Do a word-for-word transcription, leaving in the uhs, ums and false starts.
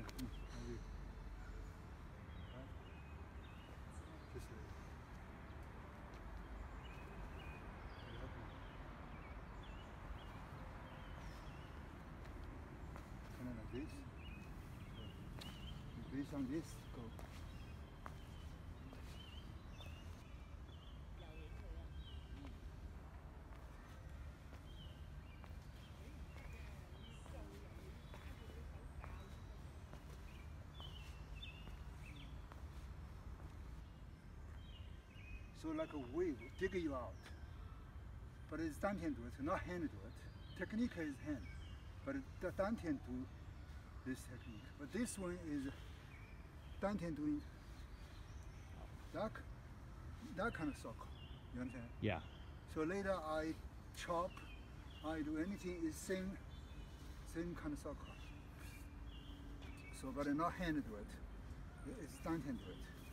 mm, I will. Right? Just like kind of like this. So, based on this, go. So like a wave dig you out. But it's dantian do it, not hand do it. Technique is hand, but the dantian do this technique. But this one is dantian doing that, that kind of circle. You understand? Yeah. So later I chop, I do anything is same, same kind of circle. So but not hand do it. It's dantian do it.